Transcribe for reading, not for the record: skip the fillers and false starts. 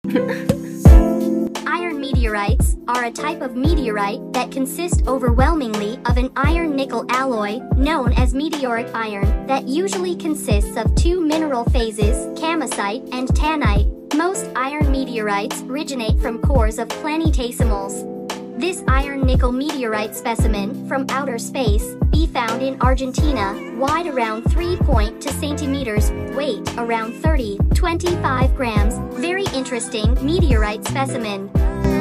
Iron meteorites are a type of meteorite that consist overwhelmingly of an iron-nickel alloy, known as meteoric iron, that usually consists of two mineral phases, kamacite and taenite. Most iron meteorites originate from cores of planetesimals. This iron-nickel meteorite specimen from outer space be found in Argentina, wide around 3.2 centimeters, weight around 30-25 grams. Very interesting meteorite specimen.